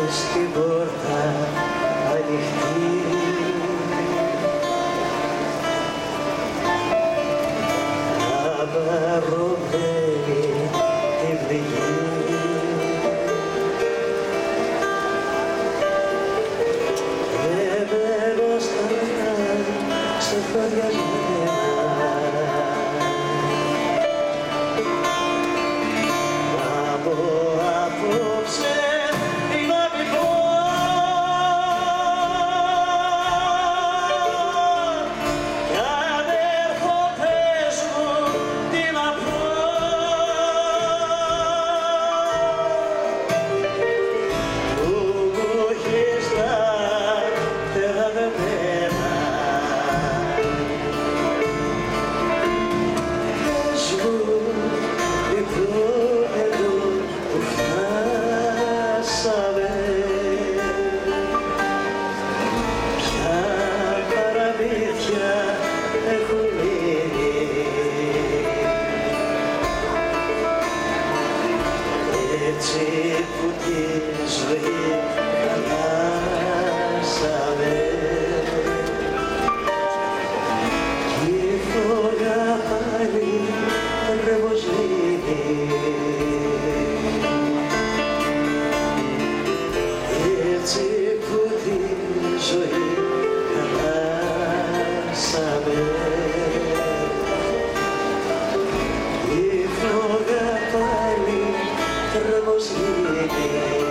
στην πόρτα ανοιχτή. Απαρρωμένη τη πληγή. Και μένω σταθερά σε φαδιασμένα. Απόψε είμαι λοιπόν κι αν έρθω πες μου τι να πω. Που μου έχεις τα φτερά δεμένα. Πες μου λοιπόν εδώ που φτάσαμε, ποια παραμύθια έχουν μείνει, έτσι που τη ζωή χαλάσαμε κι η φωλιά πάλι ρεμοσβήνει. Έτσι που τη ζωή χαλάσαμε, η φωλιά πάλι ρεμοσβήνει.